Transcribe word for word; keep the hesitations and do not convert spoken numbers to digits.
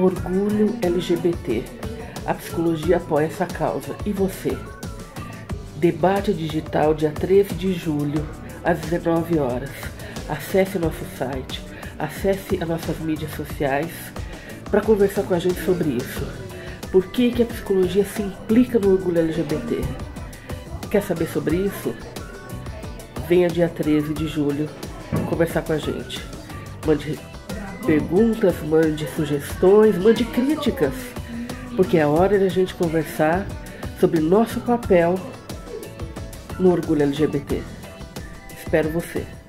Orgulho L G B T. A psicologia apoia essa causa. E você? Debate digital dia treze de julho, às dezenove horas. Acesse nosso site, acesse as nossas mídias sociais para conversar com a gente sobre isso. Por que que a psicologia se implica no orgulho L G B T? Quer saber sobre isso? Venha dia treze de julho conversar com a gente. Mande perguntas, mande sugestões, mande críticas, porque é hora de a gente conversar sobre nosso papel no orgulho L G B T. Espero você.